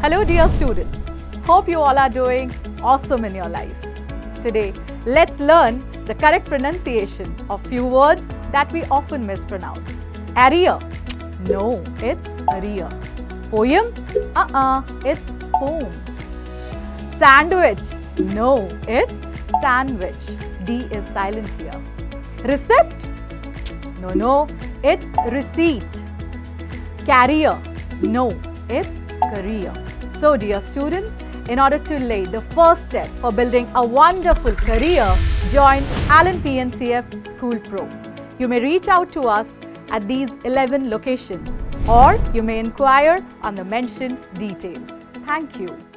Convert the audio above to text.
Hello dear students, hope you all are doing awesome in your life. Today, let's learn the correct pronunciation of few words that we often mispronounce. Arrear, no, it's arrear. Poem, it's poem. Sandwich, no, it's sandwich. D is silent here. Receipt, no, it's receipt. Carrier, no, it's career. So dear students, in order to lay the first step for building a wonderful career, join Alan PNCF School Pro. You may reach out to us at these 11 locations or you may inquire on the mentioned details. Thank you.